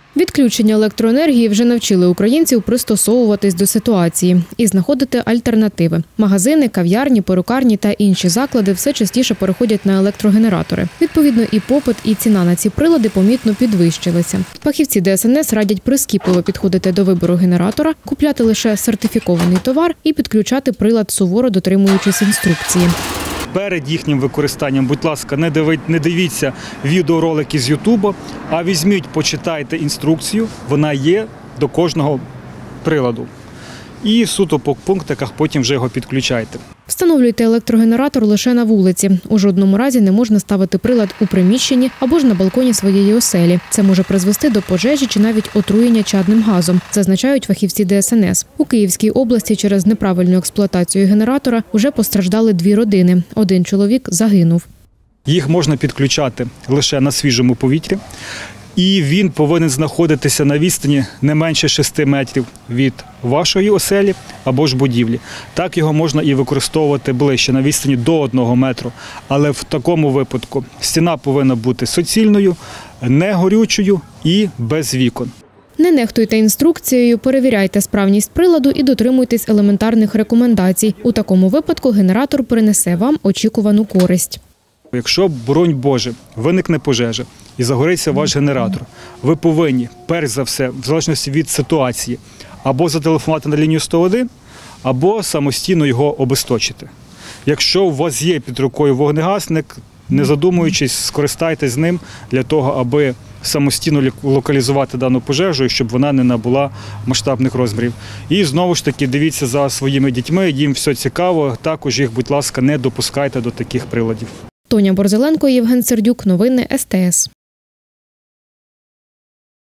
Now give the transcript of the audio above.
Відключення електроенергії вже навчили українців пристосовуватись до ситуації і знаходити альтернативи. Магазини, кав'ярні, перукарні та інші заклади все частіше переходять на електрогенератори. Відповідно, і попит, і ціна на ці прилади помітно підвищилися. Фахівці ДСНС радять прискіпливо підходити до вибору генератора, купляти лише сертифікований товар і підключати прилад, суворо дотримуючись інструкції. Перед їхнім використанням, будь ласка, не дивіться відеоролики з Ютубу, а візьміть, почитайте інструкцію, вона є до кожного приладу. І суто по пунктиках потім вже його підключайте. Встановлюйте електрогенератор лише на вулиці. У жодному разі не можна ставити прилад у приміщенні або ж на балконі своєї оселі. Це може призвести до пожежі чи навіть отруєння чадним газом, зазначають фахівці ДСНС. У Київській області через неправильну експлуатацію генератора вже постраждали 2 родини. Один чоловік загинув. Їх можна підключати лише на свіжому повітрі. І він повинен знаходитися на відстані не менше 6 метрів від вашої оселі або ж будівлі. Так його можна і використовувати ближче, на відстані до 1 метру. Але в такому випадку стіна повинна бути суцільною, не горючою і без вікон. Не нехтуйте інструкцією, перевіряйте справність приладу і дотримуйтесь елементарних рекомендацій. У такому випадку генератор принесе вам очікувану користь. Якщо, боронь Боже, виникне пожежа і загориться ваш генератор, ви повинні, перш за все, в залежності від ситуації, або зателефонувати на лінію 101, або самостійно його обесточити. Якщо у вас є під рукою вогнегасник, не задумуючись, скористайтесь ним для того, аби самостійно локалізувати дану пожежу, щоб вона не набула масштабних розмірів. І знову ж таки дивіться за своїми дітьми, їм все цікаво, також їх, будь ласка, не допускайте до таких приладів. Тоня Борзеленко, Євген Сердюк. Новини СТС.